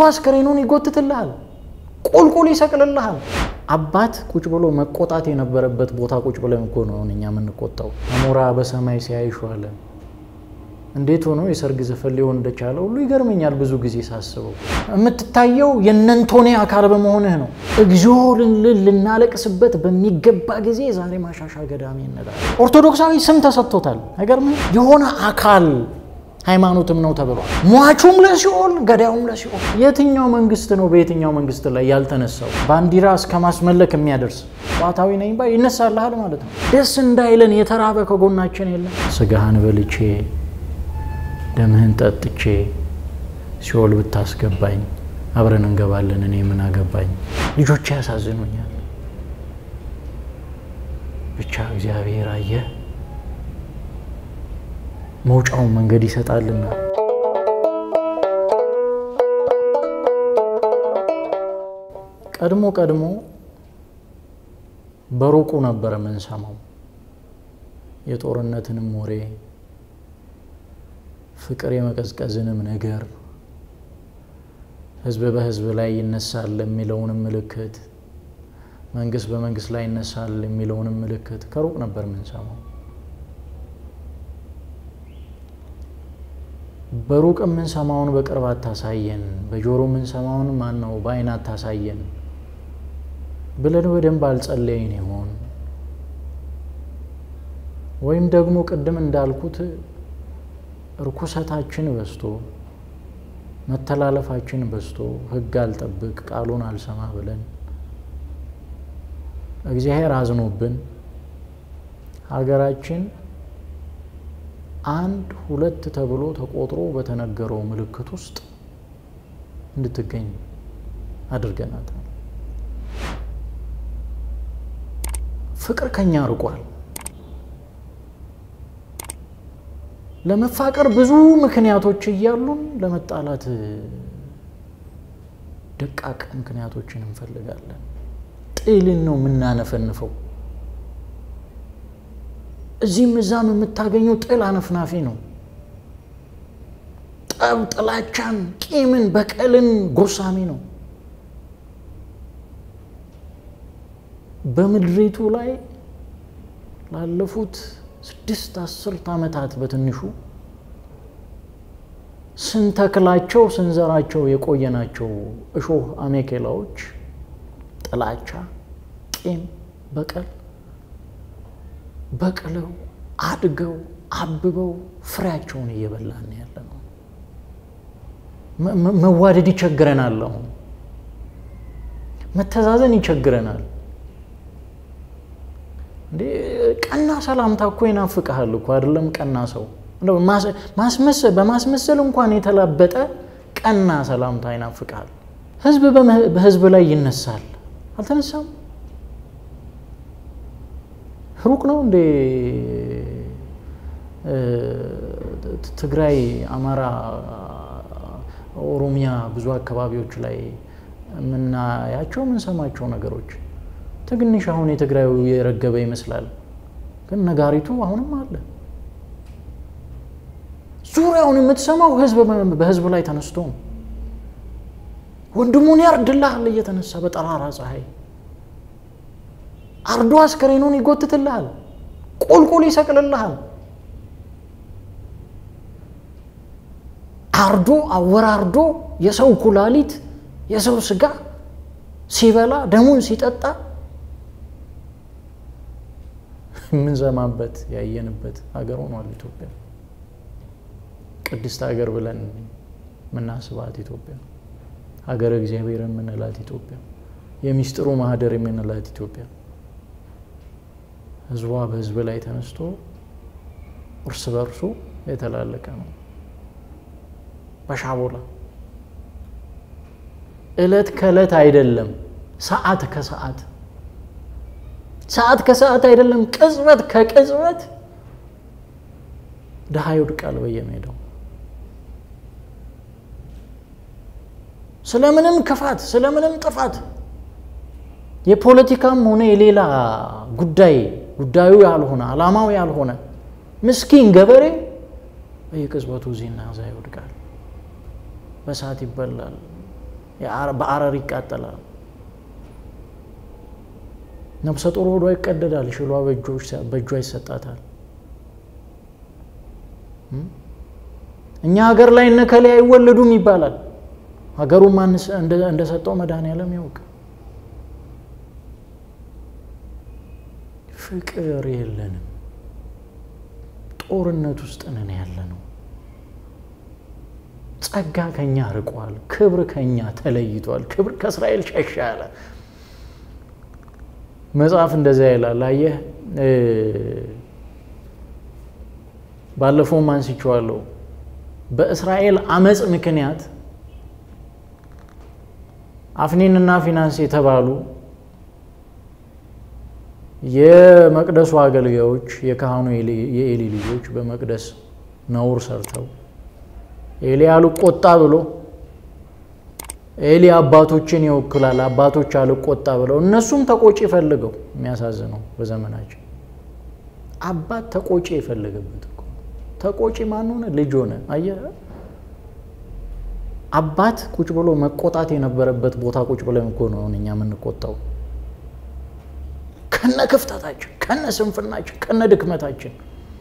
አስከሬኑን ይጎትትልሃል ቁልቁል ይሰቅልልሃል አባት ቁጭ ብሎ መቆጣት የነበረበት ቦታ ቁጭ ብለን እኮ ነው እኛ ምን ቆጣው አሞራ በሰማይ ሲያይሽዋለ እንዴት ሆኖ የሰርግ ዘፈን ሊሆን እንደቻለው ሁሉ ይገርመኛል ብዙ ጊዜ ሳስበው የምትታየው የነንቶኔ አካል በመሆንህ ነው እግዚኦ ልናለቅስበት በሚገባ ጊዜ ዛሬ ማሻሻ ገዳሚ እንላለን ኦርቶዶክሳዊ ስም ተሰጥቶታል አይገርምም የሆነ አካል ሃይማኖትም ነው ተብሏል ሟቹም ለሲኦል ገዳዩም ለሲኦል የትኛው መንግስት ነው በየትኛው መንግስት ላይ ያልተነሳው ባንዲራ እስከማስመለክ የሚያደርስ ቋታዊ ነኝ ባይ ይነሳልሃል ማለት ነው ደስ እንዳይለን የተራበ ከጎናችን የለም ስጋህን በልቼ ደምህን ጠጥቼ ሲኦል ብታስገባኝ አብረን እንገባለን እኔ ምን አገባኝ ልጆቼ ያሳዝኑኛል ብቻ እግዚአብሔር አየ መውጫው መንገድ ይሰጣልና ቀድሞ በሩቁ ነበር መንሰማው የጦርነትንም ወሬ ፍቅር የመቀዝቀዝንም ነገር ህዝብ በህዝብ ላይ ይነሳል የሚለውንም ምልክት መንግስት በመንግስት ላይ ይነሳል የሚለውንም ምልክት ከሩቅ ነበር መንሰማው በሩቅ ምን ሰማውን በቅርባት ታሳየን በጆሮ ምን ሰማውን ማን ነው ባይናት ታሳየን ብለን ወደንብ አልጸለይን ይሆን ወይም ደግሞ ቀደም እንዳልኩት ርኩሰታችን በስቶ መተላለፋችን በስቶ ህግ አልጠብቅ ቃሉን አልሰማ ብለን እግዚአብሔር አዝኖብን ሀገራችን አንድ ሁለት ተብሎ ተቆጥሮ በተነገረው ምልክት ውስጥ እንድትገኝ አድርገናታል ፍቅር ከኛ ርቋል ለመፋቀር ብዙ ምክንያቶች ይያሉን ለመጣላት ደቃቅ ምክንያቶችን እንፈልጋለን ጥልን ነው ምናነፈንፈው እዚህም እዛም የምታገኘው ጥል አነፍናፊ ነው ጠብ ጥላቻን ቂምን በቀልን ጎሳሚ ነው በምድሪቱ ላይ ላለፉት 6-10 ዓመታት በትንሹ ስንተክላቸው ስንዘራቸው የቆየናቸው እሾህ አሜከላዎች ጥላቻ ቂም በቀል በቀለው አድገው አብበው ፍሬያቸውን እየበላን ያለነው መዋደድ ይቸግረናል አሁን መተዛዘን ይቸግረናል እንዴ ቀና ሰላምታ እኮ ይናፍቃል እኮ አይደለም ቀና ሰው እንደው በማስመሰል እንኳን የተላበጠ ቀና ሰላምታ ይናፍቃል ህዝብ በህዝብ ላይ ይነሳል አልተነሳም ሩቅ ነው እንደ ትግራይ አማራ ኦሮሚያ ብዙ አካባቢዎች ላይ ምንና ያቸው ምን ሰማቸው ነገሮች ትግንሽ አሁን የትግራዩ የረገበ ይመስላል ግን ነጋሪቱ አሁንም አለ ዙሪያውን የምትሰማው ህዝብ በህዝብ ላይ ተነስቶ ወንድሙን ያርድልሃል እየተነሳ በጠራራ ፀሐይ አርዶ አስከሬኑን ይጎትትልሃል ቁልቁል ይሰቅልልሃል አርዶ አወራርዶ የሰው ኩላሊት የሰው ስጋ ሲበላ ደሙን ሲጠጣ ምን ዘማበት ያየንበት ሀገር ሆኗል ኢትዮጵያ ቅድስት ሀገር ብለን ምናስባት ኢትዮጵያ ሀገር እግዚአብሔርን ምንላት ኢትዮጵያ የሚስጥሩ ማህደር ምንላት ኢትዮጵያ ህዝቧ በህዝብ ላይ ተነስቶ እርስ በርሱ የተላለቀ ነው በሻቦላ እለት ከእለት አይደለም ሰዓት ከሰዓት አይደለም ቅጽበት ከቅጽበት ደሃ ይወድቃል በየሜዳው ስለምንም ክፋት ስለምንም ጥፋት የፖለቲካም ሆነ የሌላ ጉዳዩ ያልሆነ አላማው ያልሆነ ምስኪን ገበሬ በየቅጽበቱ ዚና ይወድቃል በሳት ይበላል በአረር ይቃጠላል ነፍሰ ጡር ሆዷ ይቀደዳል ሽሏ በእጇ ይሰጣታል እኛ ሀገር ላይ እነከለ አይወለዱም ይባላል ሀገሩ ማን እንደሰጠው መድኃኒዓለም ያውቅ ፍቅር የለንም ጦርነት ውስጥ ነን ያለነው ጸጋ ከኛ ርቋል ክብር ከኛ ተለይቷል ክብር ከእስራኤል ሸሻለ መጽሐፍ እንደዛ ይላል አየህ ባለፈው ማንሲቻለሁ በእስራኤል አመጽ ምክንያት አፍኒንና ፊናንስ የተባሉ የመቅደሱ አገልጋዮች የካህኑ የኤሊ ልጆች በመቅደስ ነውር ሰርተው ኤሊ አልቆጣ ብሎ ኤሊ አባቶችን ይወክላል አባቶች አልቆጣ ብለው እነሱም ተቆጪ ፈልገው የሚያሳዝነው በዘመናችን አባት ተቆጪ ይፈልገበት እኮ ተቆጪ ማን ሆነ ልጅ ሆነ አየህ አባት ቁጭ ብሎ መቆጣት የነበረበት ቦታ ቁጭ ብለን እኮ ነው እኛ ምን ቆጣው ከነ ክፍተታችን ከነ ስንፍናችን ከነ ድክመታችን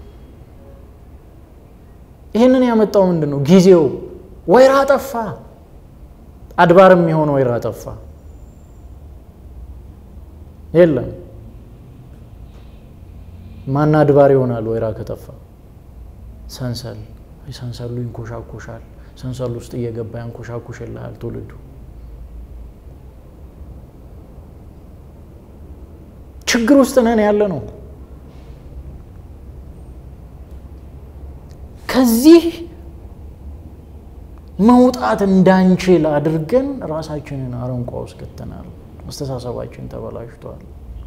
ይሄንን ያመጣው ምንድነው ጊዜው ወይራ ጠፋ አድባርም ይሆን ወይራ ጠፋ የለም ማን አድባር ይሆናል ወይራ ከጠፋ ሰንሰል ሰንሰሉ ይንኮሻኮሻል ሰንሰሉ ውስጥ እየገባ ያንኮሻኮሽልሃል ትውልዱ ችግር ውስጥ ነን ያለ ነው ከዚህ መውጣት እንዳንችል አድርገን ራሳችንን አረንቋ ውስጥ ከተናል አስተሳሰባችን ተበላሽቷል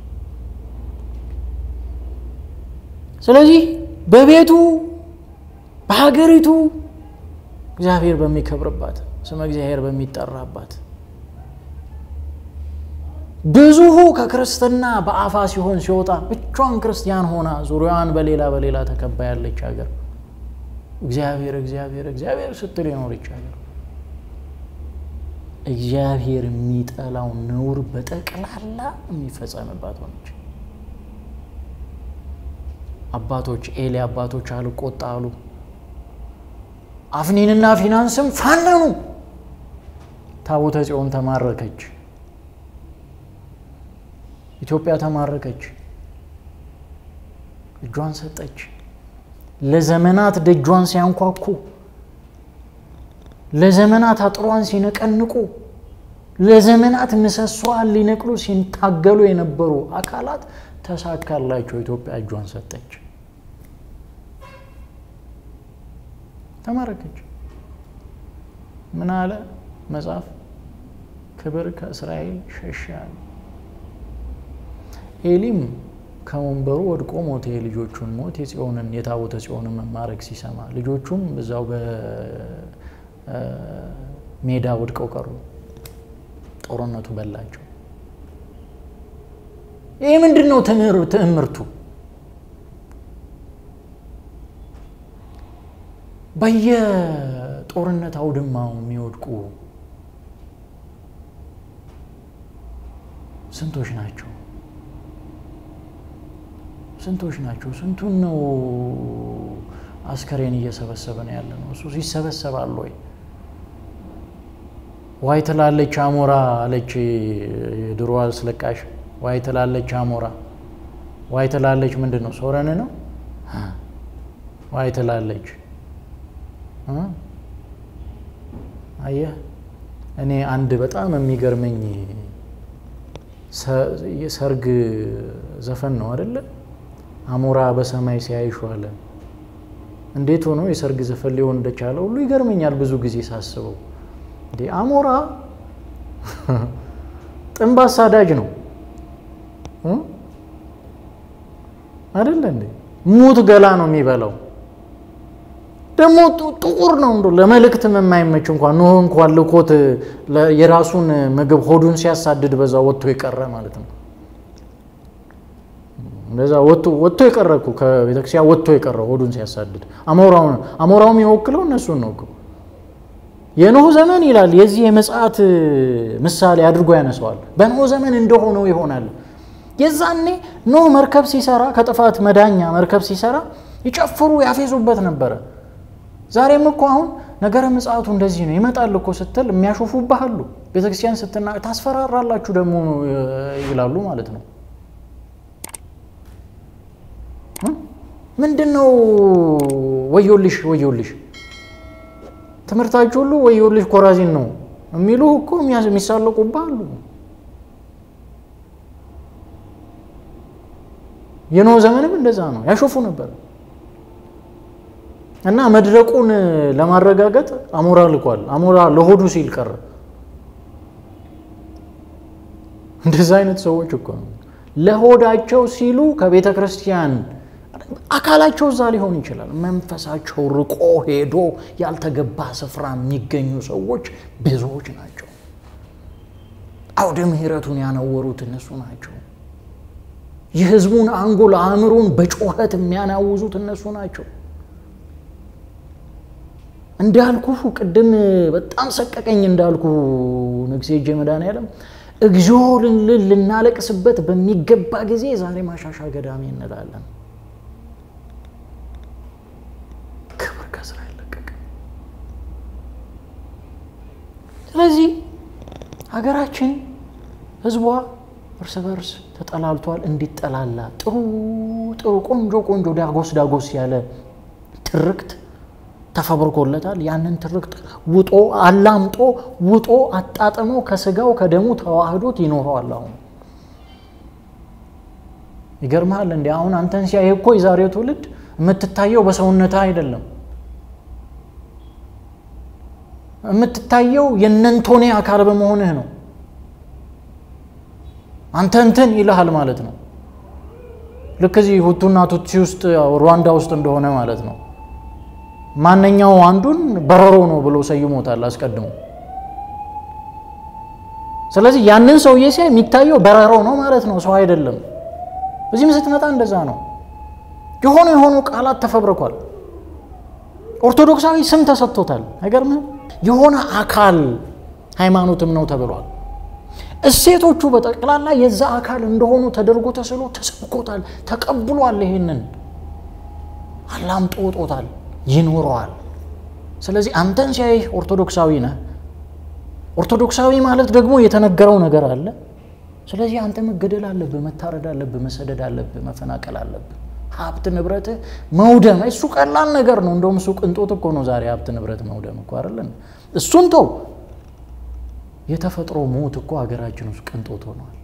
ስለዚህ በቤቱ በሀገሪቱ እግዚአብሔር በሚከብርባት ስመ እግዚአብሔር በሚጠራባት ብዙሁ ከክርስትና በአፋ ሲሆን ሲወጣ ብቻዋን ክርስቲያን ሆና ዙሪያዋን በሌላ ተከባ ያለች ሀገር እግዚአብሔር ስትል ይኖርች ሀገር እግዚአብሔር የሚጠላው ነውር በጠቅላላ የሚፈጸምባት ሆነች አባቶች ኤሊ አባቶች አልቆጣሉ አፍኒንና ፊናንስም ፋነኑ ታቦተ ጽዮን ተማረከች ኢትዮጵያ ተማረከች እጇን ሰጠች ለዘመናት ደጇን ሲያንኳኩ ለዘመናት አጥሯን ሲነቀንቁ ለዘመናት ምሰሷን ሊነቅሉ ሲንታገሉ የነበሩ አካላት ተሳካላቸው ኢትዮጵያ እጇን ሰጠች ተማረከች ምን አለ መጽሐፍ ክብር ከእስራኤል ሸሻል ኤሊም ከወንበሩ ወድቆ ሞተ የልጆቹን ሞት የጽዮንን የታቦተ ጽዮንን መማረክ ሲሰማ ልጆቹም በዛው በሜዳ ወድቀው ቀሩ ጦርነቱ በላቸው ይሄ ምንድነው ትምህርቱ በየጦርነት አውድማው የሚወድቁ ስንቶች ናቸው ስንቱን ነው አስከሬን እየሰበሰበን ያለነው እሱ ሲሰበሰባል ወይ ዋይ ተላለች አሞራ አለች ድሮዋ ስለቃሽ ዋይ ተላለች አሞራ ዋይ ተላለች ምንድነው ሶረን ነው ዋይ ተላለች አየህ እኔ አንድ በጣም የሚገርመኝ የሰርግ ዘፈን ነው አይደለ አሞራ በሰማይ ሲያይሹ አለ እንዴት ሆኖ የሰርግ ዘፈን ሊሆን እንደቻለ ሁሉ ይገርመኛል ብዙ ጊዜ ሳስበው እንዴ አሞራ ጥንብ አሳዳጅ ነው አይደል እንዴ ሙት ገላ ነው የሚበላው ደሞ ጥቁር ነው እንዶ ለመልእክት የማይመች እንኳን ነው እንኳን ልኮት የራሱን ምግብ ሆዱን ሲያሳድድ በዛ ወጥቶ ይቀረ ማለት ነው እንደዛ ወጥቶ ይቀረኩ ከቤተክርስቲያን ወጥቶ ይቀረ ሆዱን ሲያሳድድ አሞራው የሚወክለው እነሱን ነው የኖህ ዘመን ይላል የዚህ የመጽአት ምሳሌ አድርጎ ያነሳዋል በኖህ ዘመን እንደሆነው ይሆናል የዛኔ ኖህ መርከብ ሲሰራ ከጥፋት መዳኛ መርከብ ሲሰራ ይጨፍሩ ያፌዙበት ነበር ዛሬም እኮ አሁን ነገረ ምጽአቱ እንደዚህ ነው ይመጣል እኮ ስትል የሚያሾፉብሃሉ ቤተክርስቲያን ስትና ታስፈራራላችሁ ደግሞ ይላሉ ማለት ነው ምንድነው ወዮልሽ ትምርታችሁ ሁሉ ወዮልሽ ኮራዚን ነው የሚሉ እኮ የሚሳለቁብሃሉ የኖህ ዘመንም እንደዛ ነው ያሾፉ ነበር እና መድረቁን ለማረጋገጥ አሞራ ልኳል አሞራ ለሆዱ ሲል ቀረ እንደዛ አይነት ሰዎች እኮ ነው ለሆዳቸው ሲሉ ከቤተ ክርስቲያን አካላቸው ዛ ሊሆን ይችላል መንፈሳቸው ርቆ ሄዶ ያልተገባ ስፍራ የሚገኙ ሰዎች ብዙዎች ናቸው አውደ ምህረቱን ያነወሩት እነሱ ናቸው የህዝቡን አንጎል አእምሮን በጮኸት የሚያናውዙት እነሱ ናቸው እንዳልኩ ቅድም በጣም ሰቀቀኝ እንዳልኩ ንግሴ ጀመዳና ያለም እግዚኦ ልናለቅስበት በሚገባ ጊዜ ዛሬ ማሻሻ ገዳሜ እንላለን ክብር ከእስራኤል ለቀቀ ስለዚህ ሀገራችን ህዝቧ እርስ በርስ ተጠላልቷል እንዲጠላላ ጥሩ ቆንጆ ዳጎስ ያለ ትርክት ተፈብርኮለታል ያንን ትርክት ውጦ አላምጦ ውጦ አጣጥሞ ከስጋው ከደሙ ተዋህዶት ይኖራል አሁን ይገርማል እንዴ አሁን አንተን ሲያይ እኮ የዛሬው ትውልድ የምትታየው በሰውነታ አይደለም የምትታየው የነንቶኔ አካል በመሆንህ ነው አንተንተን ይልሃል ማለት ነው ለከዚህ ሁቱና ቱትሲ ውስጥ ሩዋንዳ ውስጥ እንደሆነ ማለት ነው ማንኛው አንዱን በረሮ ነው ብሎ ሰይሞታል አስቀድሞ ስለዚህ ያንን ሰውዬ ሲያይ የሚታየው በረሮ ነው ማለት ነው ሰው አይደለም እዚህ ስትመጣ እንደዛ ነው የሆነ ቃላት ተፈብርኳል ኦርቶዶክሳዊ ስም ተሰጥቶታል አይገርም የሆነ አካል ሃይማኖትም ነው ተብሏል እሴቶቹ በጠቅላላ የዛ አካል እንደሆኑ ተደርጎ ተስሎ ተሰብኮታል ተቀብሏል ይሄንን አላምጦታል ይኖራል ስለዚህ አንተን ሲያይ ኦርቶዶክሳዊ ነህ ኦርቶዶክሳዊ ማለት ደግሞ የተነገረው ነገር አለ ስለዚህ አንተ መገደል አለብህ መታረድ አለብህ መሰደድ አለብህ መፈናቀል አለብህ ሀብት ንብረት መውደም እሱ ቀላል ነገር ነው እንደውም እሱ ቅንጦት እኮ ነው ዛሬ ሀብት ንብረት መውደም እኮ አይደለም እሱን ተው የተፈጥሮ ሞት እኮ ሀገራችን ውስጥ ቅንጦት ሆኗል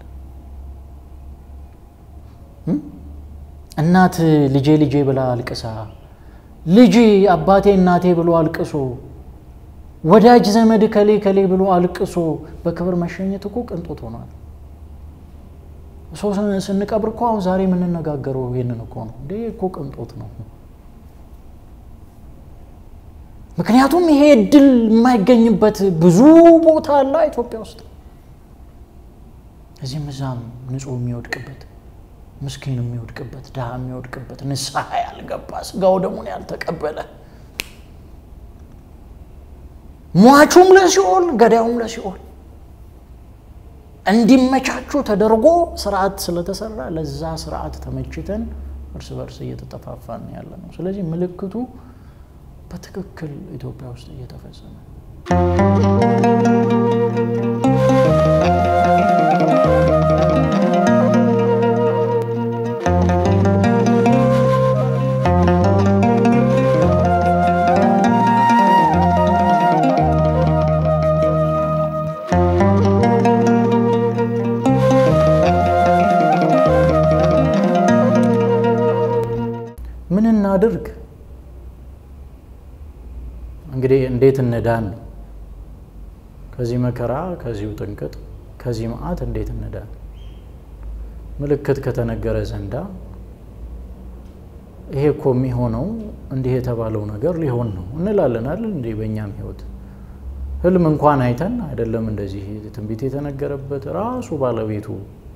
እናት ልጄ ብላ አልቅሳ ልጅ አባቴ እናቴ ብሎ አልቅሶ ወዳጅ ዘመድ ከሌ ብሎ አልቅሶ በክብር መሸኘት እኮ ቅንጦት ሆኗል ሰው ስንቀብር እኮ አሁን ዛሬ ምን እንነጋገረው ይሄንን እኮ ነው እንዴ እኮ ቅንጦት ነው ምክንያቱም ይሄ ድል የማይገኝበት ብዙ ቦታ አለ ኢትዮጵያ ውስጥ እዚህ መዛም ንጹህ የሚወድቅበት ምስኪን የሚወድቅበት ዳህ የሚወድቅበት ንስሐ ያልገባ ስጋው ደሙን ያልተቀበለ ሟቹም ለሲኦል ገዳዩም ለሲኦል እንዲመቻቹ ተደርጎ ስርዓት ስለተሰራ ለዛ ስርዓት ተመችተን እርስ በርስ እየተጠፋፋን ያለነው ስለዚህ ምልክቱ በትክክል ኢትዮጵያ ውስጥ እየተፈጸመ ምን እናድርግ እንግዲህ እንዴት እንዳን ከዚህ መከራ ከዚህ ጥንቅጥ ከዚህ መዓት እንዴት እንዳን ምልክት ከተነገረ ዘንዳ ይሄ እኮ የሚሆነው እንዲህ የተባለው ነገር ሊሆን ነው እንላለን አይደል እንዴ በእኛም ህይወት ህልም እንኳን አይተን አይደለም እንደዚህ ትንቢት የተነገረበት ራሱ ባለቤቱ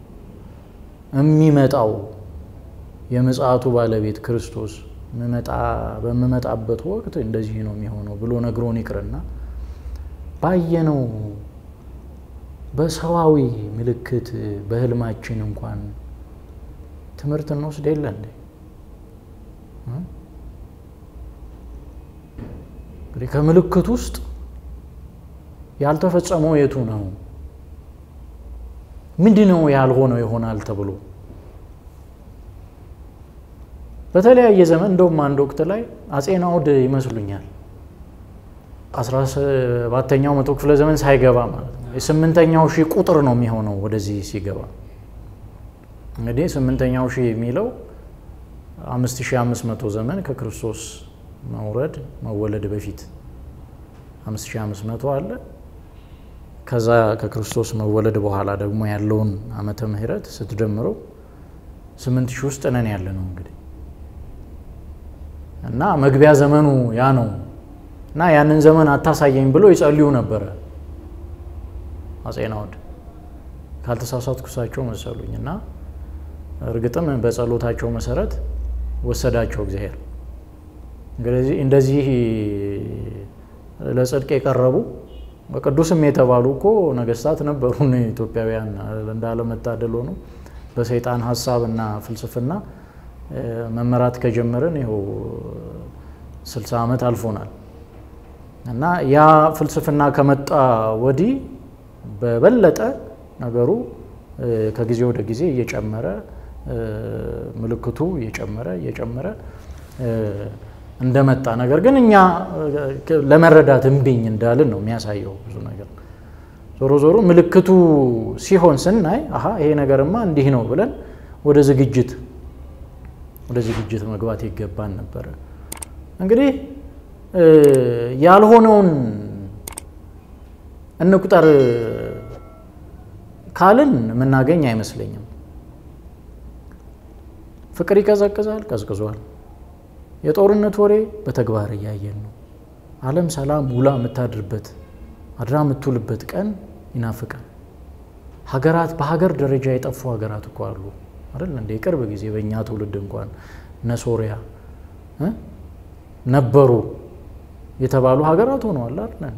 የሚመጣው የመጽአቱ ባለቤት ክርስቶስ በመጣበት ወቅት እንደዚህ ነው የሚሆነው ብሎ ነግሮን ይቅርና ባየነው በሰዋዊ ምልክት በህልማችን እንኳን ትምህርት እንወስድ የለ እንዴ? እንግዲህ ከምልክት ውስጥ ያልተፈጸመው የቱ ነው? ምንድነው ያልሆነው ይሆናል ተብሎ በተለያየ ዘመን እንደውም አንድ ወቅት ላይ አጼ ናኦድ ይመስሉኛል 17ኛው መቶ ክፍለ ዘመን ሳይገባ ማለት ነው የ8ኛው ሺህ ቁጥር ነው የሚሆነው ወደዚህ ሲገባ እንግዲህ 8ኛው ሺህ የሚለው 5500 ዘመን ከክርስቶስ መወለድ በፊት 5500 አለ ከዛ ከክርስቶስ መወለድ በኋላ ደግሞ ያለውን ዓመተ ምህረት ስትደምረው 8000 ውስጥ ነን ያለነው እንግዲህ እና መግቢያ ዘመኑ ያ ነው እና ያንን ዘመን አታሳየኝ ብሎ ይጸልዩ ነበር አጼ ናኦድ ካልተሳሳትኩሳቸው መሰሉኝና እርግጥም በጸሎታቸው መሰረት ወሰዳቸው እግዚአብሔር እንግዲህ እንደዚህ ለጽድቅ የቀረቡ በቅዱስም የተባሉ እኮ ነገስታት ነበሩ ኢትዮጵያውያን እንዳለ መታደል ሆኖ በሰይጣን ሐሳብና ፍልስፍና መመራት ከጀመረን ይሄው 60 ዓመት አልፎናል እና ያ ፍልስፍና ከመጣ ወዲህ በበለጠ ነገሩ ከጊዜ ወደ ጊዜ እየጨመረ ምልክቱ እየጨመረ እንደመጣ ነገር ግን እኛ ለመረዳት እንብኝ እንዳልን ነው የሚያሳየው ብዙ ነገር ዞሮ ምልክቱ ሲሆን ስናይ አሃ ይሄ ነገርማ እንዲህ ነው ብለን ወደ ዝግጅት መግባት ይገባን ነበር እንግዲህ ያልሆነውን እንቁጠር ካልን ምናገኝ አይመስለኝም ፍቅር ይቀዘቅዛል ቀዝቅዟል የጦርነት ወሬ በተግባር ያያየን ነው ዓለም ሰላም ውላ መታድርበት አድራ መትውልበት ቀን ይናፍቃል ሀገራት በሀገር ደረጃ የጠፉ ሀገራት እኮ አሉ አይደል እንደ ቅርብ ጊዜ በእኛ ትውልድ እንኳን ነሶሪያ ነበሩ የተባሉ ሀገራት ሆነዋል አይደል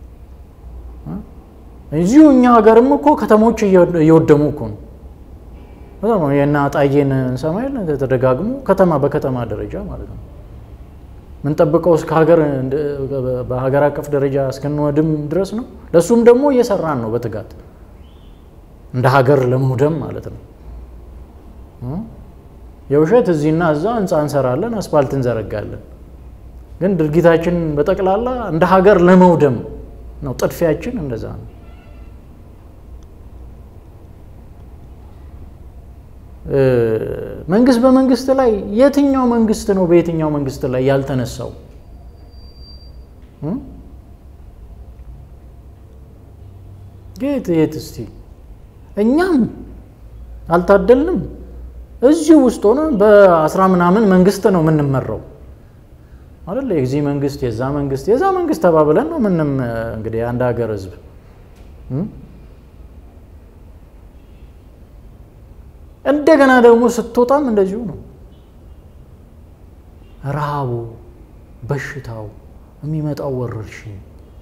እዚሁ እኛ ሀገርም እኮ ከተሞች እየወደሙ እኮ ነው በጣም የና ጣየን ሰማይል ተደጋግሞ ከተማ በከተማ ደረጃ ማለት ነው ምን ጠብቀው እስከ ሀገር በሀገር አቀፍ ደረጃ እስከንወድም ድረስ ነው ለሱም ደግሞ እየሰራን ነው በትጋት እንደ ሀገር ለመውደም ማለት ነው የውሸት እዚህና እዛ ህንጻ እንሰራለን አስፋልት እንዘረጋለን ግን ድርጊታችን በጠቅላላ እንደ ሀገር ለመውደም ነው ጥድፊያችን እንደዛ ነው መንግስት በመንግስት ላይ የትኛው መንግስት ነው በየትኛው መንግስት ላይ ያልተነሳው የት እስቲ እኛም አልታደልንም እዚሁ ውስጥ ሆነ በ10 ምናምን መንግስት ነው ምንመረው አይደል የዚህ መንግስት የዛ መንግስት ተባብለን ነው ምንም እንግዲህ አንድ ሀገር ህዝብ እንደገና ደግሞ ስትወጣም እንደዚሁ ነው ረሃቡ በሽታው የሚመጣው ወረርሽኝ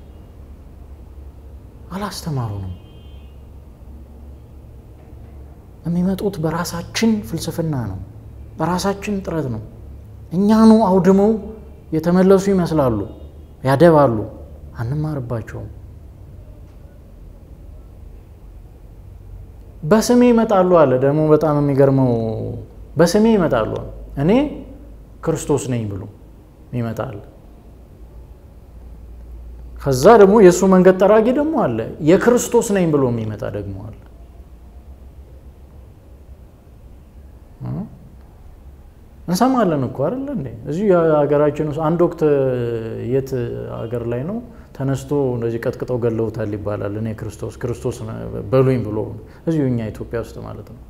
አላስተማሩንም የሚመጡት በራሳችን ፍልስፍና ነው በራሳችን ጥረት ነው እኛኑ አውድመው የተመለሱ ይመስላሉ ያደባሉ አንማርባቸው በስሜ ይመጣሉ አለ ደግሞ በጣም የሚገርመው በስሜ ይመጣሉ እኔ ክርስቶስ ነኝ ብሎ ይመጣል ከዛ ደግሞ የሱ መንገድ ጠራጊ ደግሞ አለ የክርስቶስ ነኝ ብሎ የሚመጣ ደግሞ አለ እንሰማለን እኮ አይደል እንዴ እዚሁ ሀገራችን ውስጥ አንድ ወቅት የት ሀገር ላይ ነው ተነስቶ እንደዚህ ቀጥቅጠው ገለውታል ይባላል እኔ ክርስቶስ በሉኝ ብሎ እዚሁኛ ኢትዮጵያ ውስጥ ማለት ነው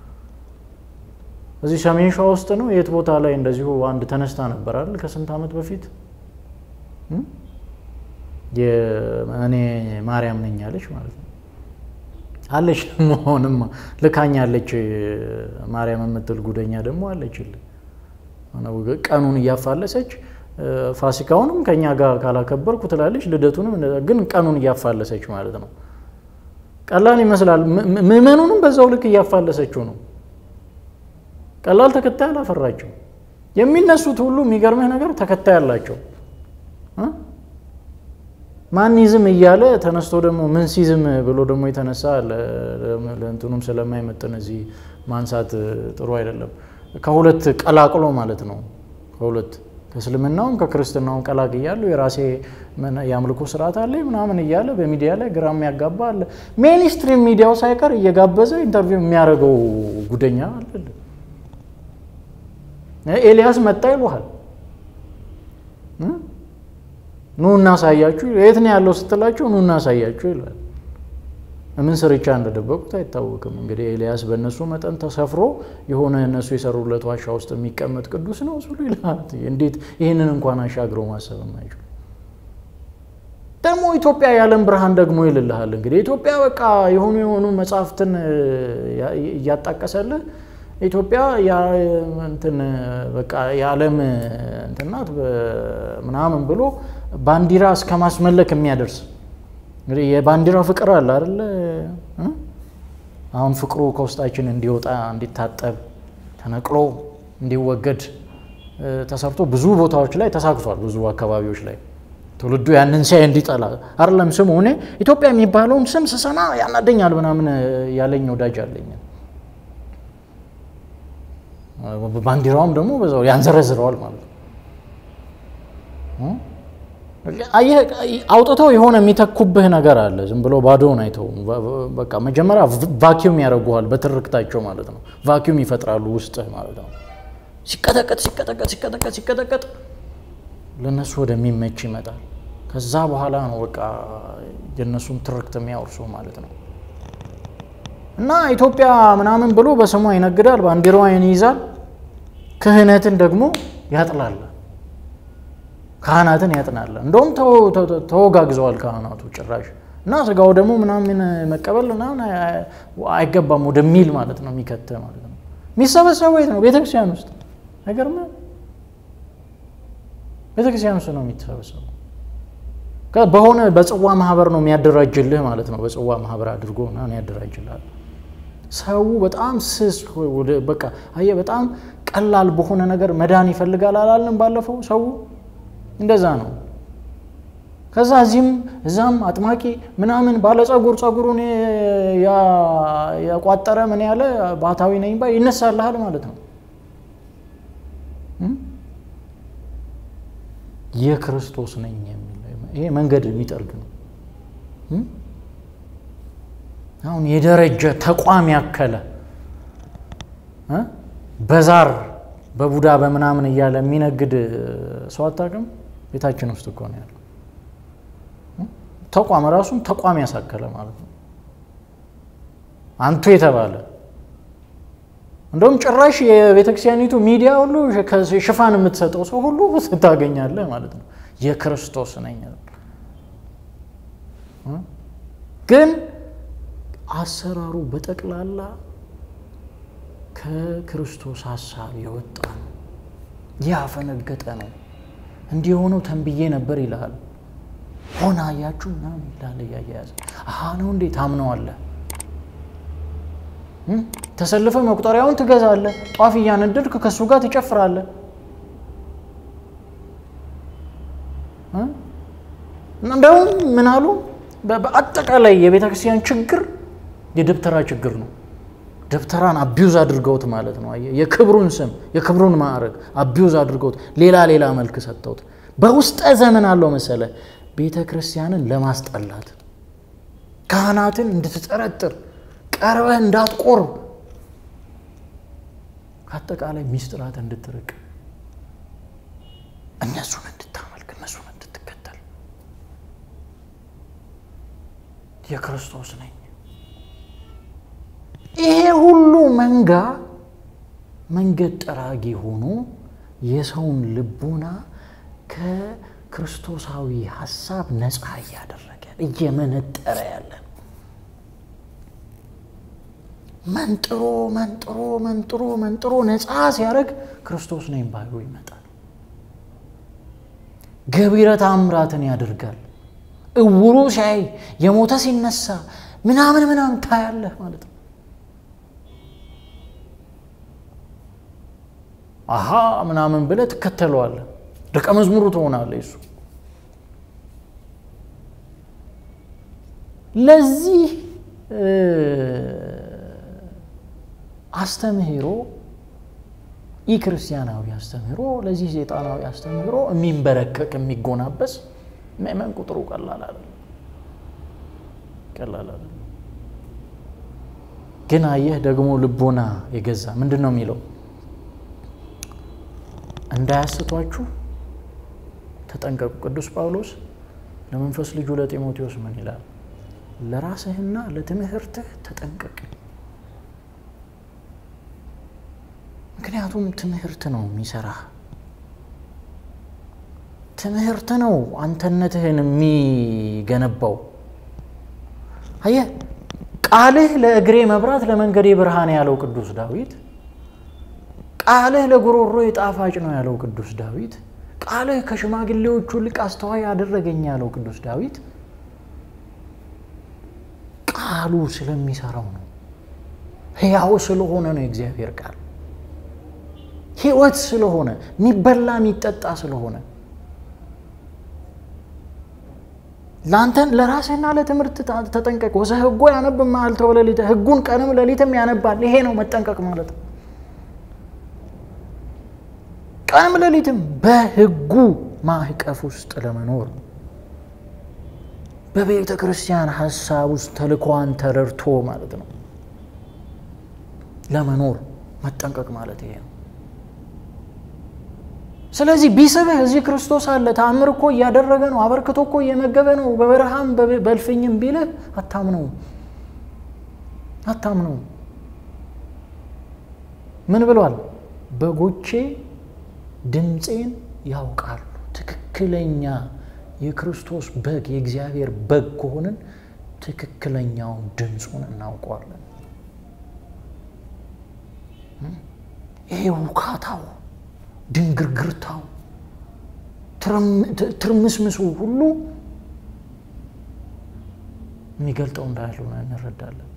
እዚህ ሰሜን ሸዋ ውስጥ ነው የት ቦታ ላይ እንደዚሁ አንድ ተነስታ ነበር አይደል ከስንት ዓመት በፊት የእኔ ማርያም ነኝ አለች ማለት ነው አለች መሆንም ልካኛለች ማርያም የምትል ጉደኛ ደግሞ አለችል ቀኑን ያፋለሰች ፋሲካውንም ከኛ ጋር ካላከበርኩ ትላለች ልደቱንም ግን ቀኑን ያፋለሰች ማለት ነው ቀላል ይመስላል ምእመኑንም በዛው ልክ ያፋለሰችው ነው ቀላል ተከታይ አላፈራቸው የሚነሱት ሁሉ የሚገርመህ ነገር ተከታይ ያላቸው ማንይዝም እያለ ተነስቶ ደግሞ ምንሲዝም ብሎ ደግሞ የተነሳ ለእንቱንም ስለማይመጥን እዚህ ማንሳት ጥሩ አይደለም ከሁለት ቀላቅሎ ማለት ነው ከሁለት ከእስልምናውም ከክርስትናውም ቀላቅ ይያሉ የራሴ ያምልኮ ስርዓት አለ ምናምን ይያለ በሚዲያ ላይ ግራም ያጋባል ሜንስትሪም ሚዲያው ሳይቀር እየጋበዘ ኢንተርቪው የሚያደርገው ጉደኛ አይደል ኤልያስ መጣ ይሏል ኑና ሳያችሁ የት ነው ያለው ስትላችሁ ኑና ሳያችሁ ይላል ምን ስርቻ እንደደበቁት አይታወቅም እንግዲህ ኤልያስ በእነሱ መጠን ተሰፍሮ የሆነ እነሱ የሰሩለት ዋሻ ውስጥ የሚቀመጥ ቅዱስ ነው እሱ ይላል እንዴት ይሄንን እንኳን አሻግሮ ማሰብ የማይችል ደግሞ ኢትዮጵያ ያለም ብርሃን ደግሞ ይልልሃል እንግዲህ ኢትዮጵያ በቃ የሆኑ መጻፍትን ያጣቀሰለ ኢትዮጵያ ያ እንትን በቃ ያለም እንትናት ምናምን ብሎ ባንዲራ እስከማስመለክ የሚያደርስ እንግዲህ የባንዲራ ፍቅር አለ አይደል አሁን ፍቅሩ ከውስጣችን እንዲወጣ እንዲታጠብ ተነቅሎ እንዲወገድ ተሰርቶ ብዙ ቦታዎች ላይ ተሳክቷል ብዙ አካባቢዎች ላይ ትውልዱ ያንን ሳይ እንዲጠላ አይደለም ስሙ እኔ ኢትዮጵያ የሚባለውን ስም ስሰማ ያናደኛል ምናምን ያለኝ ወዳጅ አለኝ ባንዲራውም ደግሞ በዛው ያንዘረዝረዋል ማለት ነው አውጥተው የሆነ የሚተኩብህ ነገር አለ ዝም ብሎ ባዶውን አይተው በቃ መጀመሪያ ቫኪዩም ያደርጉዋል በትርክታቸው ማለት ነው ቫኪዩም ይፈጥራሉ ውስጥ ማለት ነው ሲቀጠቀጥ ለነሱ ወደሚመች ይመጣል ከዛ በኋላ ነው በቃ የነሱን ትርክት የሚያወርሱ ማለት ነው እና ኢትዮጵያ ምናምን ብሎ በስሟ ይነግዳል ባንዲራዋን ይይዛል ክህነትን ደግሞ ያጥላል ካህናትን ያጥናል እንደውም ተወጋግዘዋል ካህናቱ ጭራሽ እና ስጋው ደግሞ ምናምን መቀበል ምናምን አይገባም ወደሚል ማለት ነው የሚከተ ማለት ነው የሚሰበሰበው ነው ቤተክርስቲያን ውስጥ አይገርም ቤተክርስቲያን ውስጥ ነው የሚተሰበሰበው በሆነ በጽዋ ማህበር ነው የሚያደራጅልህ ማለት ነው በጽዋ ማህበር አድርጎ ነው ያደራጅልሃል ሰው በጣም ስስ በቃ አየ በጣም ቀላል በሆነ ነገር መዳን ይፈልጋል አላልንም ባለፈው ሰው እንደዛ ነው ከዛ እዛም አጥማቂ ምናምን ባለ ጸጉሩን ያቋጠረ ምን ያለ ባታዊ ነኝ ባይ ይነሳልሃል ማለት ነው የክርስቶስ ነኝ የሚል ይሄ መንገድ የሚጠርግ ነው አሁን የደረጀ ተቋም ያከለ በዛር በቡዳ በመናምን ይያለ የሚነግድ ሰው አጣቀም ቤታችን ውስጥ እኮ ነው ያለው ተቋም ራሱን ተቋም ያሳከለ ማለት ነው አንቱ የተባለ እንደውም ጭራሽ የቤተክርስቲያኒቱ ሚዲያ ሁሉ ሽፋን የምትሰጠው ሰው ሁሉ ስታገኛለህ ማለት ነው የክርስቶስ ነኝ ግን አሰራሩ በጠቅላላ ከክርስቶስ ሐሳብ የወጣ ነው ያፈነገጠ ነው እንዲሆነው ተንብዬ ነበር ይላል ሆና ያቹና ይላል ያያያዝ ነው እንዴ ታምነዋለህ ተሰልፈ መቁጠሪያውን ትገዛለህ ጧፍ ያነደድክ ከሱ ጋር ትጨፍራለህ እንደው ምን አሉ በአጠቃላይ የቤተክርስቲያን ችግር የደብተራ ችግር ነው ደብተራን አቢዩዝ አድርገውት ማለት ነው የክብሩን ስም የክብሩን ማዕረግ አቢዩዝ አድርገውት ሌላ መልክ ሰጥተውት በውስጠ ዘመን አለው መሰለ ቤተክርስቲያንን ለማስጠላት ካህናትን እንድትጠረጥር ቀርበህ እንዳትቆርብ አጠቃላይ ሚስጥራት እንድትርቅ እነሱን እንድታመልክ እነሱን እንድትከተል የክርስቶስ ነኝ ይሄ ሁሉ መንገድ ጠራጊ ሆኖ የሰውን ልቦና ከክርስቶሳዊ ሐሳብ ነፃ ያደረገ እየመነጠረ ያለ መንጥሮ ነፃ ሲያደርግ ክርስቶስ ነኝ ባይው ይመጣል ገቢረ ተአምራትን ያደርጋል እውሩ ሲያይ የሞተ ሲነሳ ምናምን ታያለህ ማለት ነው አሃ ምናምን ብለህ ተከተለዋለህ ደቀ መዝሙሩ ትሆናለህ እሱ ለዚህ አስተምህሮ ኢክርስቲያናዊ አስተምህሮ ለዚህ ሰይጣናዊ አስተምህሮ የሚንበረከክ የሚጎናበስ ምእመን ቁጥሩ ቀላል አይደለም ግን አየህ ደግሞ ልቦና የገዛ ምንድነው የሚለው እንዳያስቷችሁ ተጠንቀቁ ቅዱስ ጳውሎስ ለመንፈስ ልጁ ለጢሞቴዎስ ምን ይላል ለራስህና ለትምህርትህ ተጠንቀቅ ምክንያቱም ትምህርት ነው የሚሰራህ ትምህርት ነው አንተነትህን የሚገነባው አየህ ቃልህ ለእግሬ መብራት ለመንገዴ ብርሃን ያለው ቅዱስ ዳዊት ቃልህ ለጉሮሮዬ ጣፋጭ ነው ያለው ቅዱስ ዳዊት ቃልህ ከሽማግሌዎቹ ልቅ አስተዋይ ያደረገኝ ያለው ቅዱስ ዳዊት ቃሉ ስለሚሰራው ነው ሕያው ስለሆነ ነው እግዚአብሔር ቃል ሕይወት ስለሆነ የሚበላ የሚጠጣ ስለሆነ ላንተን ለራስህና ለትምህርት ተጠንቀቅ ወዘህጎ ያነብ መዓልተ ወሌሊተ ህጉን ቀንም ሌሊትም ያነባል ይሄ ነው መጠንቀቅ ማለት ቀንም ሌሊትም በህጉ ማዕቀፍ ውስጥ ለመኖር በቤተ ክርስቲያን ሐሳብ ውስጥ ተልኳን ተረድቶ ማለት ነው ለመኖር መጠንቀቅ ማለት ይሄ ነው ስለዚህ ቢሰበህ እዚህ ክርስቶስ አለ ተአምር እኮ ያደረገ ነው አበርክቶ እኮ የመገበ ነው በበረሃም በልፍኝም ቢልህ አታምነው ምን ብሏል በጎቼ ድምጼን ያውቃሉ ትክክለኛ የክርስቶስ በግ የእግዚአብሔር በግ ሆነን ትክክለኛው ድምጹን እናውቀዋለን ይሄ ውካታው ድንግርግርታው ትርምስምሱ ሁሉ የሚገልጠው እንዳልሆነ እንረዳለን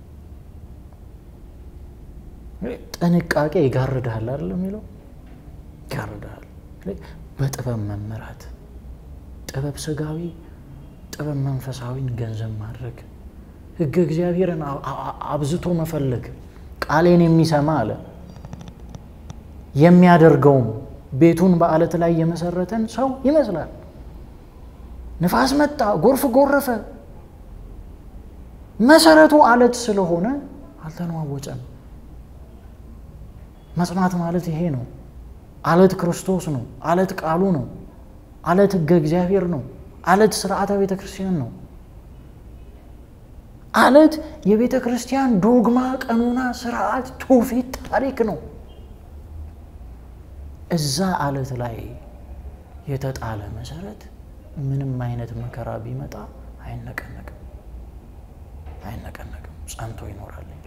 ጥንቃቄ ይጋርዳል አይደል የሚለው ይጋርዳል በጥበብ መመራት ጥበብ ስጋዊ ጥበብ መንፈሳዊን ገንዘብ ማድረግ ሕግ እግዚአብሔርን አብዝቶ መፈለግ ቃሌን የሚሰማ አለ የሚያደርገው ቤቱን በአለት ላይ የመሰረተን ሰው ይመስላል ንፋስ መጣ ጎርፍ ጎረፈ መሰረቱ አለት ስለሆነ አልተነዋወጨም መስማት ማለት ይሄ ነው አለት ክርስቶስ ነው አለት ቃሉ ነው አለት ሕግ እግዚአብሔር ነው አለት ሥርዓተ ቤተ ክርስቲያን ነው አለት የቤተ ክርስቲያን ዶግማ ቀኑና ሥርዓት ትውፊት ታሪክ ነው እዛ አለት ላይ የተጣለ መሰረት ምንም አይነት መከራ ቢመጣ አይነቀነቅም ጸንቶ ይኖራል እንጂ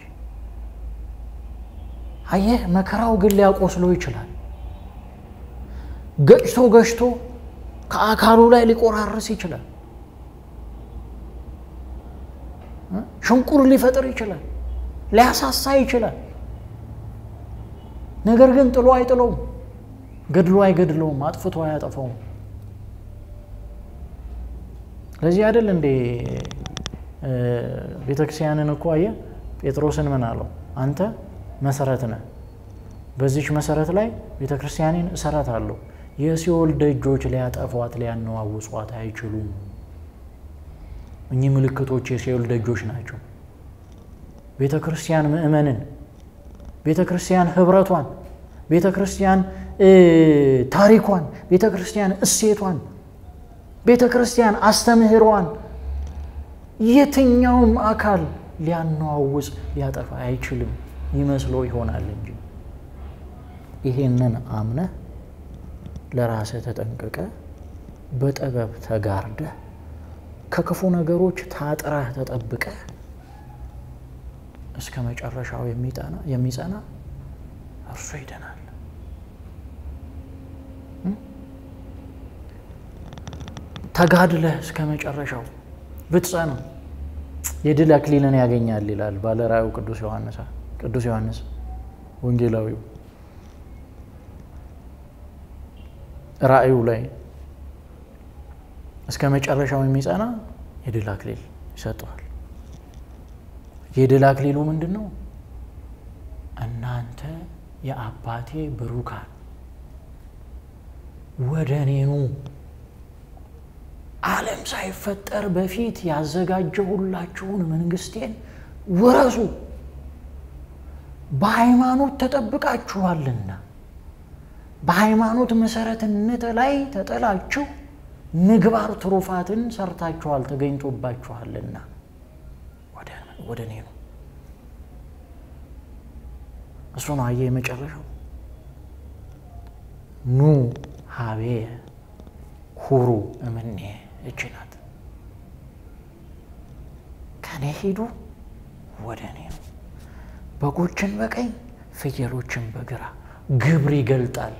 አየህ መከራው ግን ሊያቆስለው ይችላል ገጭቶ ከአካሉ ላይ ሊቆራርስ ይችላል ሽንቁር ሊፈጥር ይችላል ሊያሳሳ ይችላል ነገር ግን ጥሎ አይጥለውም ገድሎ አይገድለውም አጥፍቶ አያጠፋውም ለዚህ አይደል እንደ ቤተክርስቲያንን እኮ አየ ጴጥሮስን ምን አለው አንተ መሰረት ነህ በዚህ መሰረት ላይ ቤተክርስቲያንን እሰራታለሁ የሲኦል ደጆች ሊያጠፏት ሊያነዋውጿት አይችሉም እኚህ ምልክቶች የሲኦል ደጆች ናቸው ቤተክርስቲያን ምእመንን ቤተክርስቲያን ህብረቷን ቤተክርስቲያን ታሪኳን ቤተክርስቲያን እሴቷን ቤተክርስቲያን አስተምህሯን የትኛውም አካል ሊያነዋውጽ ሊያጠፋ አይችልም ይመስለው ይሆናል እንጂ ይሄንን አምነህ ለራስህ ተጠንቀቀ በጥበብ ተጋርደ ከክፉ ነገሮች ታጥራህ ተጠብቀ እስከ መጨረሻው የሚጸና እርሱ ይደናል ተጋድለህ እስከ መጨረሻው ብትጸና የድል አክሊልን ያገኛል ይላል ባለ ራእዩ ቅዱስ ዮሐንስ ወንጌላዊው ራእዩ ላይ እስከ መጨረሻው የሚጸና የድል አክሊል ይሰጠዋል። የድል አክሊሉ ምንድነው? እናንተ የአባቴ ብሩካን ወደኔ ኑ ዓለም ሳይፈጠር በፊት ያዘጋጀሁላችሁን መንግስቴን ወረሱ በሃይማኖት ተጠብቃችኋልና በሃይማኖት መሰረትነት ላይ ተጠላችሁ ምግባር ትሩፋትን ሰርታችኋል ተገኝቶባችኋልና ወደኔ ኑ እሱ ነው የመጨረሻው ኑ ሀቤ ሁሩ እምኔ እችናት ከኔ ሄዱ ወደኔ ነው በጎችን በቀኝ ፍየሎችን በግራ ግብር ይገልጣል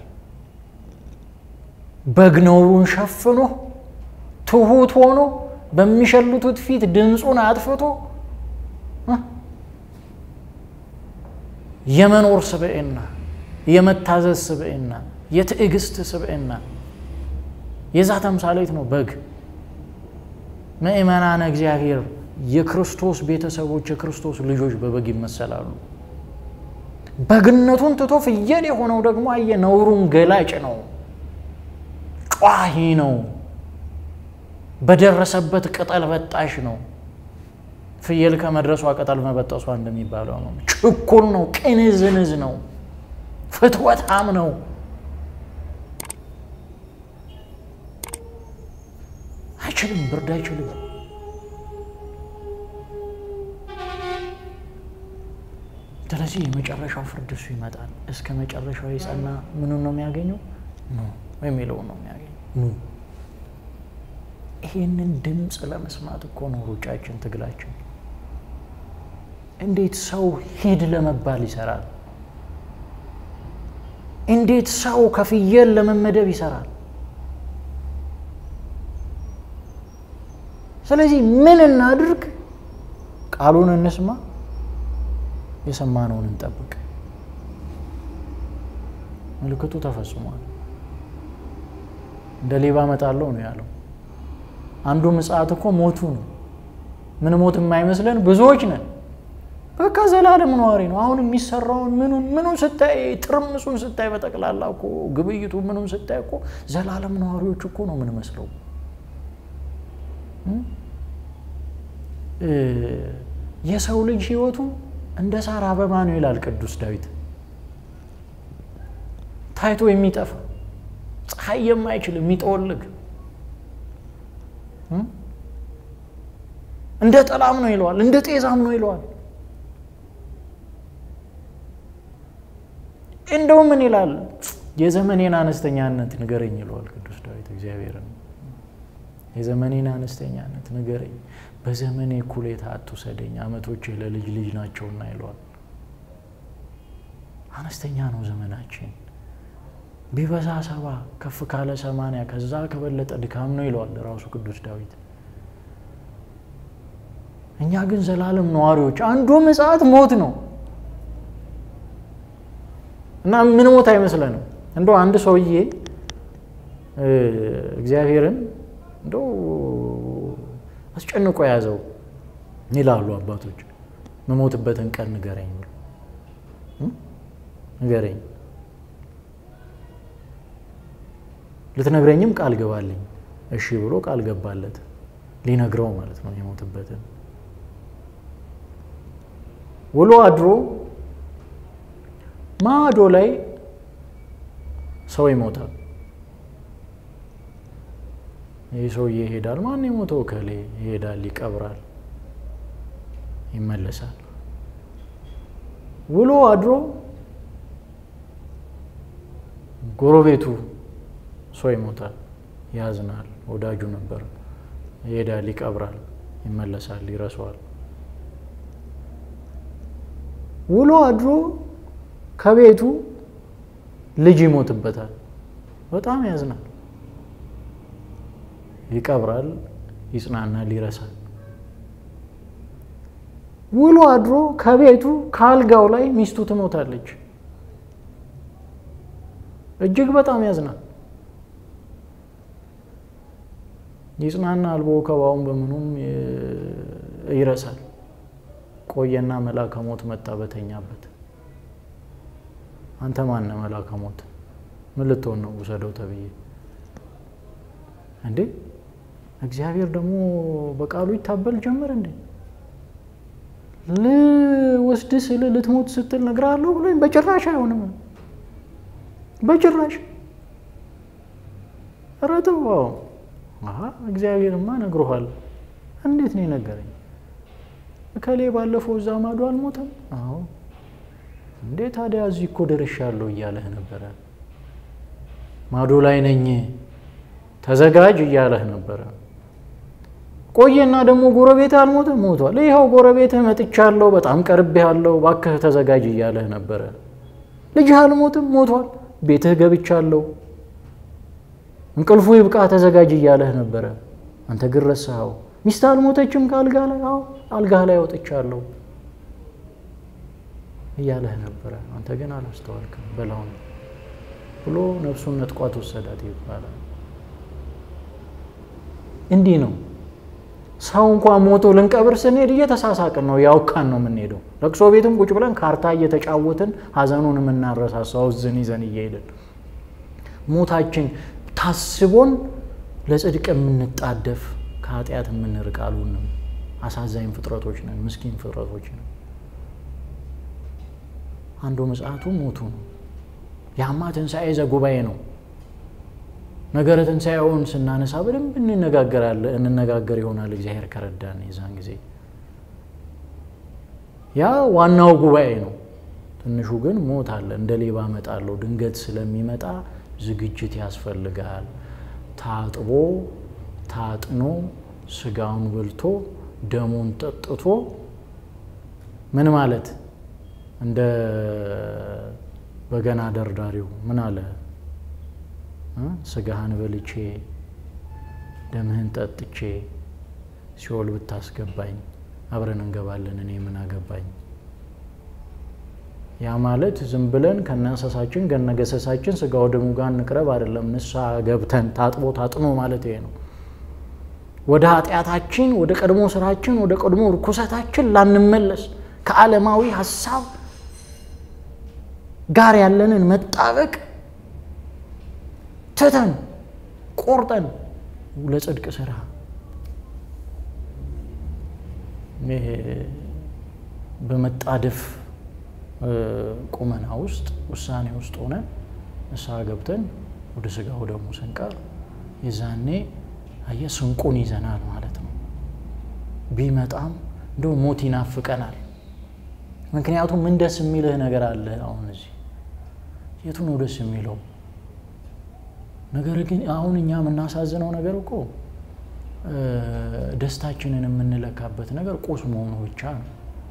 በግነውን ሸፍኖ ትሁት ሆኖ በሚሸልቱት ፊት ድምጹን አጥፍቶ የመኖር ስብዕና የመታዘዝ ስብዕና የትዕግስት ስብዕና የዛ ተምሳሌት ነው በግ ምእመናነ እግዚአብሔር የክርስቶስ ቤተሰቦች የክርስቶስ ልጆች በበግ ይመሰላሉ በግነቱን ትቶ ፍየል የሆነው ደግሞ ነውሩን ገላጭ ነው ቋሂ ነው በደረሰበት ቅጠል በጣሽ ነው ፍየል ከመድረሷ ቅጠል መበጠሷ እንደሚባለው ነው ጭኩል ነው ቅንዝንዝ ነው ፍትወታም ነው አይችልም ብርድ አይችልም ስለዚህ የመጨረሻው ፍርድ እሱ ይመጣል እስከ መጨረሻው የጸና ምኑን ነው የሚያገኘው ነው የሚለው ነው የሚያገኘው ይሄንን ድምጽ ለመስማት እኮ ነው ሩጫችን ትግላችን እንዴት ሰው ሂድ ለመባል ይሰራል እንዴት ሰው ከፍየል ለመመደብ ይሰራል ስለዚህ ምን እናድርግ ቃሉን እንስማ የሰማነውን እንጠብቅ ምልክቱ ተፈጽሟል እንደ ሌባ መጣለው ነው ያለው አንዱ ምጽአት እኮ ሞቱ ነው ምን ሞት የማይመስለን ብዙዎች ነን በቃ ዘላለም ነዋሪ ነው አሁን የሚሰራውን ምኑን ስታይ ትርምሱን ስታይ በተቀላላ እኮ ግብይቱ ምኑን ስታይ እኮ ዘላለም ነዋሪዎች እኮ ነው ምን መስለው የሰው ልጅ ህይወቱ እንደ ሳር አበባ ነው ይላል ቅዱስ ዳዊት ታይቶ የሚጠፋ ፀሐይ የማይችል የሚጠወልግ እንደ ጠላም ነው ይለዋል እንደ ጤዛም ነው ይለዋል እንደው ምን ይላል የዘመኔን አነስተኛነት ንገረኝ ይለዋል ቅዱስ ዳዊት እግዚአብሔርን የዘመኔን አነስተኛነት ንገረኝ በዘመኔ ኩሌታ አትውሰደኝ አመቶች ለልጅ ልጅ ናቸውና ይለዋል አነስተኛ ነው ዘመናችን ቢበዛ 70 ከፍ ካለ 80 ከዛ ከበለጠ ድካም ነው ይለዋል ራሱ ቅዱስ ዳዊት እኛ ግን ዘላለም ነዋሪዎች አንዱ ምጽአት ሞት ነው እና ምን ሞት አይመስለንም እንደው አንድ ሰውዬ እግዚአብሔርን እንደው አስጨንቆ ያዘው ይላሉ አባቶች መሞትበትን ቀን ንገረኝ ልትነግረኝም ቃል ገባልኝ እሺ ብሎ ቃል ገባለት ሊነግረው ማለት ነው የሞትበትን ውሎ አድሮ ማዶ ላይ ሰው ይሞታል ይሰው ይሄዳል ማን ይሞተው ከሌ ይሄዳል ይቀብራል ይመለሳል ውሎ አድሮ ጎረቤቱ ሰው ይሞታል ያዝናል ወዳጁ ነበር ይሄዳል ይቀብራል ይመለሳል ይረሳዋል ውሎ አድሮ ከቤቱ ልጅ ይሞትበታል በጣም ያዝናል ይቀብራል ይጽናናል ይረሳል ውሎ አድሮ ከቤቱ ካልጋው ላይ ሚስቱ ትሞታለች እጅግ በጣም ያዝናል ይጽናናል በወከባውም በምኑም ይረሳል ቆየና መልአከ ሞት መጣ በተኛበት አንተ ማን ነህ መልአከ ሞት ምን ልትሆን ነው ወሰደው ተብዬ እንዴ እግዚአብሔር ደግሞ በቃሉ ይታበል ጀመረ እንዴ ለወስድስ ልትሞት ስትል ነግራለሁ ብሎኝ በጭራሽ አይሆንም በጭራሽ አራተው እግዚአብሔርማ ነግሮሃል እንዴት ነው ነገረኝ ከሌ ባለፈው ዛማዱ አልሞተም አዎ እንዴ ታዲያ እዚህ እኮ ደርሻለሁ ይያለህ ነበር ማዶ ላይ ነኝ ተዘጋጅ ይያለህ ነበር ቆየና ደግሞ ጎረቤት አልሞተም ሞቷል ይሄው ጎረቤት መጥቻለሁ በጣም ቀርቤያለሁ ባከህ ተዘጋጅ ይያለህ ነበር ልጅ አልሞተም ሞቷል ቤትህ ገብቻለሁ እንቅልፉ ይብቃ ተዘጋጅ ይያለህ ነበር አንተ ግረሳው ሚስት አልሞተችም ካልጋ ላይ አዎ አልጋ ላይ ወጥቻለሁ ይያለህ ነበር አንተ ግን አላስተዋልክም በላው ብሎ ነፍሱን ነጥቋት ወሰዳት ይባላል እንዲህ ነው ሰው እንኳን ሞቶ ለንቀብር ስንሄድ እየተሳሳቀን ነው ያውካን ነው የምንሄደው ለቅሶ ቤትም ቁጭ ብለን ካርታ እየተጫወትን ሀዘኑን የምናረሳሳው ዝን ይዘን እየሄድን ሞታችን ታስቦን ለጽድቅ የምንጣደፍ ከኃጢአት የምንርቃሉን አሳዛኝ ፍጥረቶች ነን ምስኪን ፍጥረቶች ነን አንዱ መጽሐቱ ሞቱ ነው ያማ ትንሣኤ ዘጉባኤ ነው ነገረ ትንሣኤውን ስናነሳ በደንብ እንነጋገር ይሆናል እግዚአብሔር ከረዳን የዛን ጊዜ ያ ዋናው ጉባኤ ነው ትንሹ ግን ሞት አለ እንደ ሌባ መጣለው ድንገት ስለሚመጣ ዝግጅት ያስፈልጋል ታጥቦ ታጥኖ ስጋውን በልቶ ደሙን ጠጥቶ ምን ማለት እንደ በገና ደርዳሪው ምን አለ ስጋህን በልቼ ደምህን ጠጥቼ ሲኦል ብታስገባኝ አብረን እንገባለን እኔ ምን አገባኝ ያ ማለት ዝም ብለን ከነሰሳችን ገነገሰሳችን ስጋው ደሙ ጋር እንቅረብ አይደለም ንስሐ ገብተን ታጥቦ ታጥኖ ማለት ይሄ ነው ወደ ኃጢአታችን ወደ ቀድሞ ስራችን ወደ ቀድሞ ርኩሰታችን ላንመለስ ከዓለማዊ ሐሳብ ጋር ያለንን መጣበቅ ተተን ቆርጠን ለጽድቅ ስራ በመጣደፍ ቁመና ውስጥ ውሳኔ ውስጥ ሆነ ንስሐ ገብተን ወደ ስጋው ደሙ ስንቀር የዛኔ አየስንቁን ይዘናል ማለት ነው ቢመጣም እንደው ሞት ይናፍቀናል ምክንያቱም ምን ደስ የሚልህ ነገር አለ አሁን እዚህ የቱ ነው ደስ የሚለው ነገር ግን አሁን እኛ ምናሳዝነው ነገር እኮ ደስታችንን የምንለካበት ነገር ቁስ መሆኑ ብቻ ነው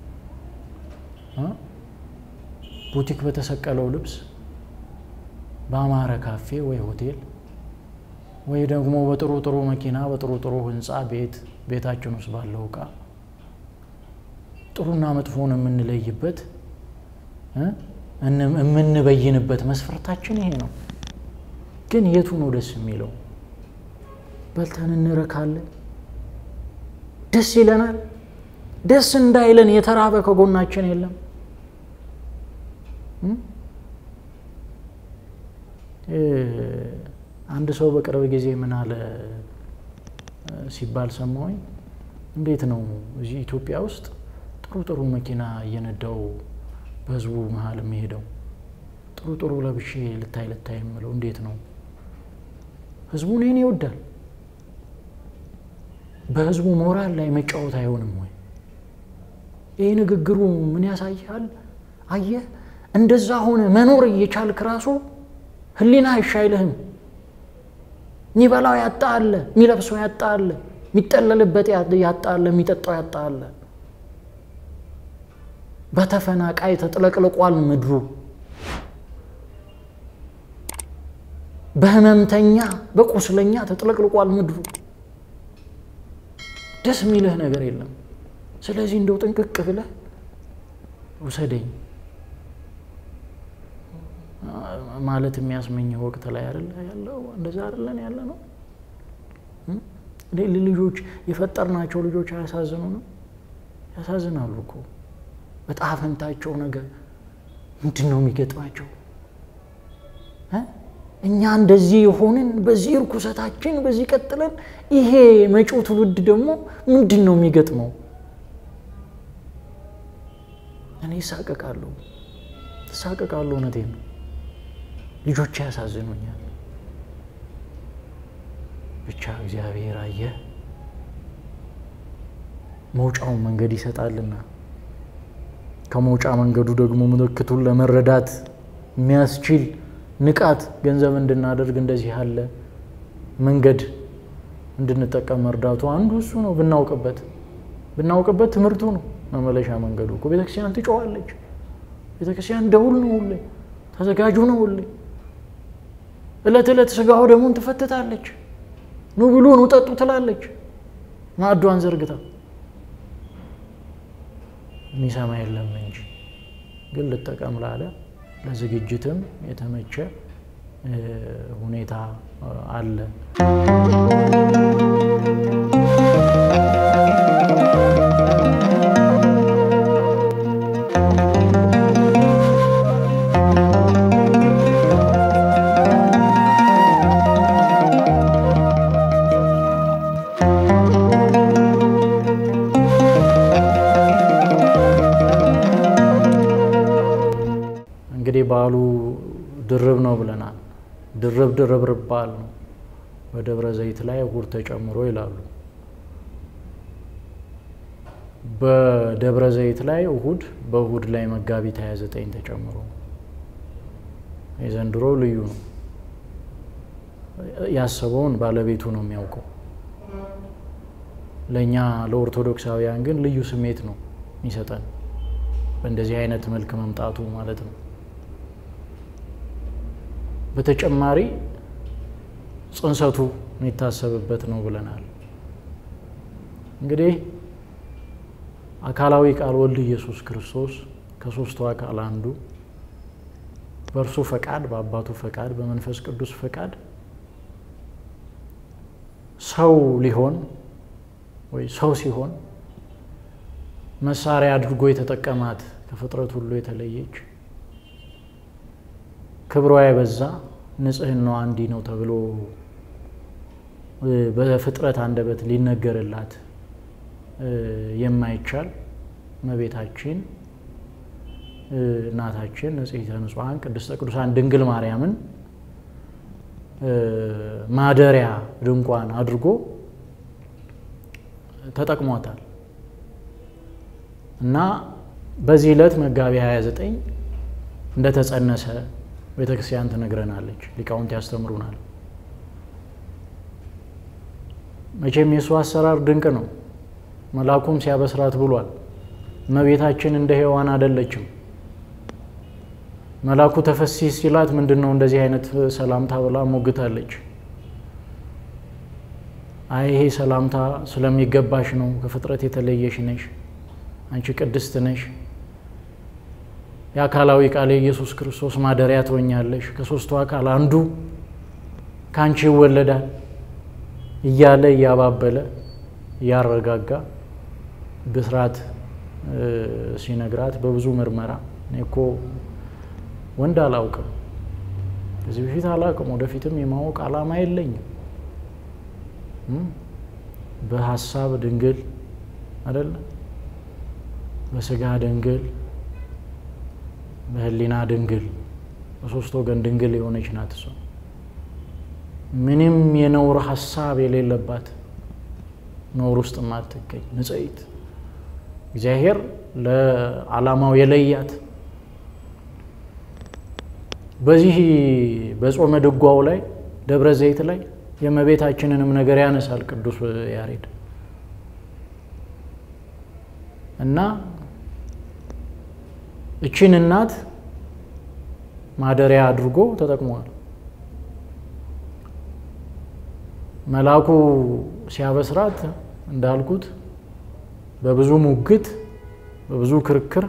ቡቲክ በተሰቀለው ልብስ በአማረ ካፌ ወይ ሆቴል ወይ ደግሞ በጥሩ መኪና በጥሩ ህንጻ ቤታችን ውስጥ ባለው ዕቃ ጥሩና መጥፎን የምንለይበት የምንበይንበት መስፈርታችን ይሄ ነው ግን የቱ ነው ደስ የሚለው በልተን እንረካለን ደስ ይለናል ደስ እንዳይለን የተራበ ከጎናችን የለም አንድ ሰው በቅርብ ጊዜ ምን አለ ሲባል ሰማሁኝ እንዴት ነው እዚህ ኢትዮጵያ ውስጥ ጥሩ መኪና እየነዳው በህዝቡ መሃል የሚሄደው ጥሩ ለብሼ ልታይ የምለው እንዴት ነው ህዝቡ እኔን ይወዳል በህዝቡ ሞራል ላይ መጫወት አይሆንም ወይ ይሄ ንግግሩ ምን ያሳያል አየህ እንደዛ ሆነ መኖር እየቻልክ ራሱ ህሊና አይሻይልህም ኒበላው ያጣለ ሚለብሰው ያጣለ ሚጠለልበት ያጣለ ሚጠጣው ያጣለ በተፈናቃይ ተጥለቅልቋል ምድሩ በህመምተኛ በቁስለኛ ተጥለቅልቋል ምድሩ ደስ የሚልህ ነገር የለም ስለዚህ እንደው ጥንቅቅ ብለህ ወሰደኝ ማለት የሚያስመኘው ወቅት ላይ አይደል ያለው እንደዛ አይደለን ያለ ነው ልጆች የፈጠርናቸው ልጆች አያሳዝኑንም ያሳዝናሉ እኮ በጣፈንታቸው ነገር ምንድነው የሚገጥማቸው እኛ እንደዚህ ሆነን በዚህ ርኩሰታችን በዚህ ቀጥለን ይሄ መጪው ትውልድ ደግሞ ምንድነው የሚገጥመው እኔ ሳቀቃለሁ እውነቴን ነው ልጆች ያሳዝኑኛል ብቻ እግዚአብሔር አየ መውጫውን መንገድ ይሰጣልና ከመውጫ መንገዱ ደግሞ ምልክቱን ለመረዳት የሚያስችል ንቃት ገንዘብ እንድናደርግ እንደዚህ ያለ መንገድ እንድንጠቀም መርዳቱ አንዱ እሱ ነው ብናውቅበት ትምርቱ ነው መመለሻ መንገዱ እኮ ቤተክርስቲያን ትጮዋለች ቤተክርስቲያን ደውል ነው ሁሌ ተዘጋጁ ነው ሁሌ እለት ስጋው ደሙን ትፈትታለች ኑ ብሉ ኑ ጠጡ ትላለች ማዕዷን ዘርግታ ሚሰማ የለም እንጂ ግን ልጠቀም ላለ ለዝግጅትም የተመቸ ሁኔታ አለ ባሉ ድርብ ነው ብለናል ድርብ ባል ነው በደብረ ዘይት ላይ እሁድ ተጨምሮ ይላሉ በደብረ ዘይት ላይ እሁድ በእሁድ ላይ መጋቢት 29 ተጨምሮ የዘንድሮ ልዩ ነው ያሰበውን ባለቤቱ ነው የሚያውቀው ለኛ ለኦርቶዶክሳውያን ግን ልዩ ስሜት ነው የሚሰጠን በእንደዚህ አይነት መልክ መምጣቱ ማለት ነው በተጨማሪ ጽንሰቱ የሚታሰብበት ነው ብለናል እንግዲህ አካላዊ ቃል ወልድ ኢየሱስ ክርስቶስ ከሶስቱ አካል አንዱ በእርሱ ፈቃድ በአባቱ ፈቃድ በመንፈስ ቅዱስ ፈቃድ ሰው ሊሆን ወይ ሰው ሲሆን መሳሪያ አድርጎ የተጠቀማት ከፍጥረት ሁሉ የተለየች ክብሯ የበዛ ንጽህናዋ አንዲ ነው ተብሎ በፍጥረት አንደበት ሊነገርላት የማይቻል መቤታችን እናታችን ንጽሕተ ንጹሐን ቅድስተ ቅዱሳን ድንግል ማርያምን ማደሪያ ድንኳን አድርጎ ተጠቅሟታል እና በዚህ ዕለት መጋቢት 29 እንደተጸነሰ ቤተክርስቲያን ትነግረናለች ሊቃውንት ያስተምሩናል መቼም የሱ አሰራር ድንቅ ነው መላኩም ሲያበስራት ብሏል መቤታችን እንደ ሔዋን አይደለችም መላኩ ተፈሲስ ሲላት ምንድነው እንደዚህ አይነት ሰላምታ ብላ ሞግታለች ይሄ ሰላምታ ስለሚገባሽ ነው ከፍጥረት የተለየሽ ነሽ አንቺ ቅድስት ነሽ ያካላዊ ቃል ኢየሱስ ክርስቶስ ማደሪያ ትሆኛለሽ ከሶስቱ አካል አንዱ ካንቺ ይወለዳል እያለ ያባበለ ያረጋጋ ብስራት ሲነግራት በብዙ ምርመራ እኮ ወንድ አላውቅም ከዚህ በፊት አላውቅም ወደፊትም የማወቅ ዓላማ የለኝም በሐሳብ ድንግል አይደል በስጋ ድንግል በህሊና ድንግል በሶስት ወገን ድንግል የሆነች ናት እሷ ምንም የነውር ሐሳብ የሌለባት ነውር ውስጥ ማትገኝ ንጽሕት እግዚአብሔር ለዓላማው የለያት በዚህ በጾመ ድጓው ላይ ደብረ ዘይት ላይ የመቤታችንንም ነገር ያነሳል ቅዱስ ያሬድ እና እቺን እናት ማደሪያ አድርጎ ተጠቅሟል መላኩ ሲያበስራት እንዳልኩት በብዙ ሙግት በብዙ ክርክር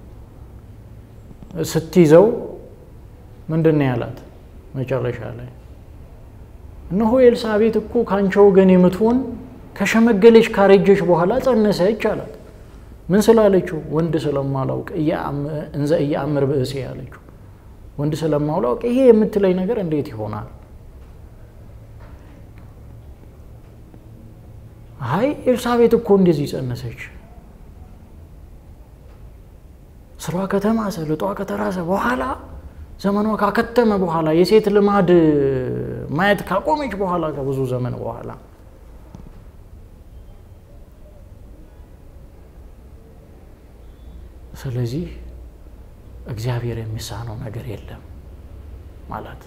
ስትይዘው ምንድነው ያላት መጨረሻ ላይ እነሆ ኤልሳቤጥ እኮ ካንቺ ወገን የምትሆን ከሸመገለች ካረጀች በኋላ ጸነሰች አላት ምን ስላለችው ወንድ ስለማላውቅ ያአምር በእሴ ያለችው ወንድ ስለማላውቅ ይሄ የምትለይ ነገር እንዴት ይሆናል አይ ኤልሳቤጥ እኮ እንደዚህ ጸነሰች ስሯ ከተማ ሰልጧ ከተራሰ በኋላ ዘመኗ ካከተመ በኋላ የሴት ልማድ ማየት ካቆመች በኋላ ከብዙ ዘመን በኋላ ስለዚህ እግዚአብሔር የሚሳነው ነገር የለም ማለት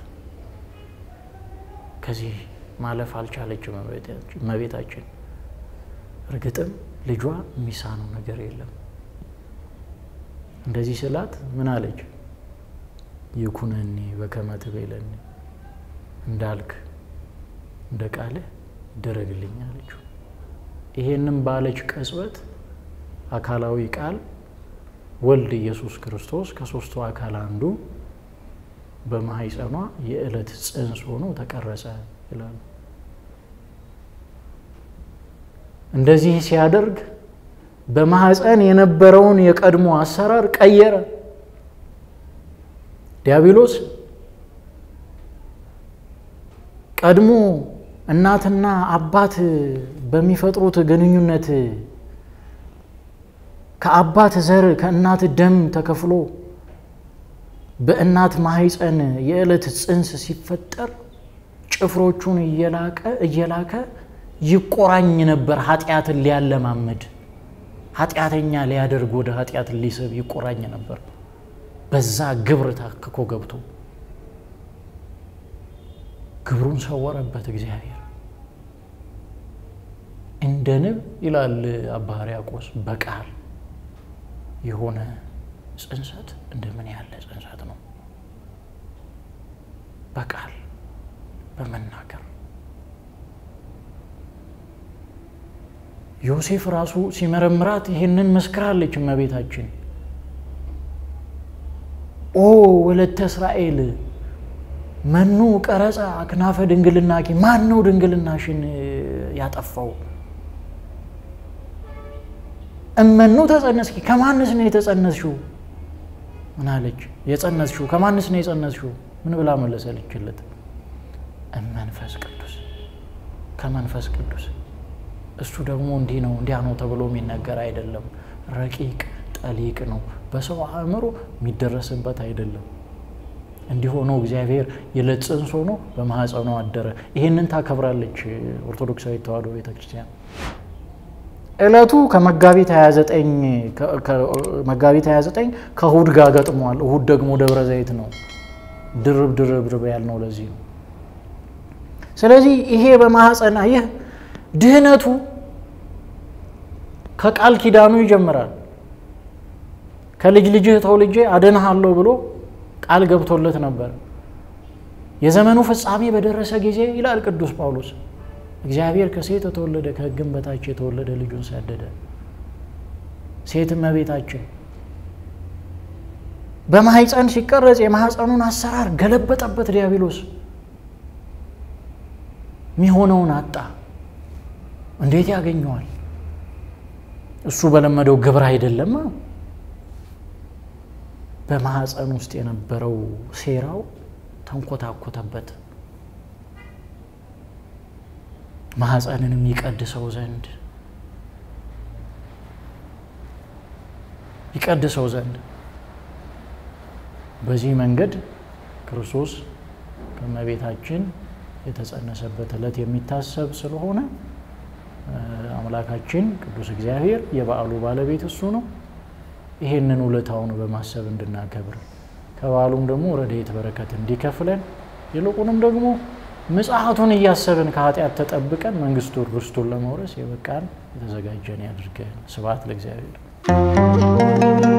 ከዚህ ማለፍ አልቻለችም መቤታችን እርግጥም ልጇ የሚሳነው ነገር የለም እንደዚህ ስላት ምን አለች ይኩነኒ በከመ ትቤለኒ እንዳልክ እንደቃለ ደረግልኝ አለችው ይሄንን ባለች ቅጽበት አካላዊ ቃል ወልድ ኢየሱስ ክርስቶስ ከሶስቱ አካል አንዱ በማህፀኗ የዕለት ጽንስ ሆኖ ተቀረጸ ይላል እንደዚህ ሲያደርግ በማህፀን የነበረውን የቀድሞ አሰራር ቀየረ ዲያብሎስ ቀድሞ እናትና አባት በሚፈጥሩት ግንኙነት ከአባት ዘር ከእናት ደም ተከፍሎ በእናት ማህፀን የዕለት ጽንስ ሲፈጠር ጭፍሮቹን እየላከ ይቆራኝ ነበር ኃጢያትን ሊያለማመድ ኃጢያተኛ ሊያደርግ ወደ ኃጢያት ሊስብ ይቆራኝ ነበር በዛ ግብር ታክኮ ገብቶ ግብሩን ሰወረበት እግዚአብሔር እንደንብ ይላል አባ ሕርያቆስ በቃል የሆነ ጽንሰት እንደምን ያለ ጽንሰት ነው በቃል በመናገር ዮሴፍ ራሱ ሲመረምራት ይሄንን መስክራለች እመቤታችን ኦ ወለተ እስራኤል መኑ ቀረጻ አክናፈ ድንግልናኪ ማን ነው ድንግልናሽን ያጠፋው እመኑ ተጸነስኪ ከማንስ ነው የተጸነስሽው ምን አለች የጸነስሽው ከማንስ ነው የጸነስሽው ምን ብላ መለሰልችለት መንፈስ ቅዱስ ከመንፈስ ቅዱስ እሱ ደግሞ እንዲህ ነው እንዲያ ነው ተብሎ የሚነገር አይደለም ረቂቅ ጠሊቅ ነው በሰው አእምሮ የሚደረስበት አይደለም እንዲህ ሆኖ እግዚአብሔር የለጽንስ ሆኖ በማህፀኗ አደረ ይሄንን ታከብራለች ኦርቶዶክሳዊት ተዋሕዶ ቤተክርስቲያን እለቱ ከመጋቢት 29 ከእሁድ ጋር ገጥሟል እሁድ ደግሞ ደብረ ዘይት ነው ድርብ ያልነው ለዚህ ነው ስለዚህ ይሄ በማህፀና ይሄ ድህነቱ ከቃል ኪዳኑ ይጀምራል ከልጅ ልጅህ ተወልጄ አድንሃለሁ ብሎ ቃል ገብቶለት ነበር የዘመኑ ፍጻሜ በደረሰ ጊዜ ይላል ቅዱስ ጳውሎስ እግዚአብሔር ከሴት ተወለደ ከሕግም በታች የተወለደ ልጁን ሰደደ ሴት እመቤታችን በማህፀን ሲቀረጽ የማህፀኑን አሰራር ገለበጠበት ዲያብሎስ ሚሆነውን አጣ እንዴት ያገኘዋል እሱ በለመደው ግብር አይደለም በማህፀን ውስጥ የነበረው ሴራው ተንኮታኮተበት ማህፀንንም ይቀድሰው ዘንድ በዚህ መንገድ ክርስቶስ ከመቤታችን የተጸነሰበት ዕለት የሚታሰብ ስለሆነ አምላካችን ቅዱስ እግዚአብሔር የበዓሉ ባለቤት እሱ ነው ይሄንን ውለታውን በማሰብ እንድናከብር ከበዓሉም ደግሞ ረድኤት በረከት እንዲከፍለን ይልቁንም ደግሞ ምጽአቱን እያሰብን ከኃጢአት ተጠብቀን መንግስቱን ርስቱን ለመውረስ የበቃን የተዘጋጀን ያድርገን ስብሐት ለእግዚአብሔር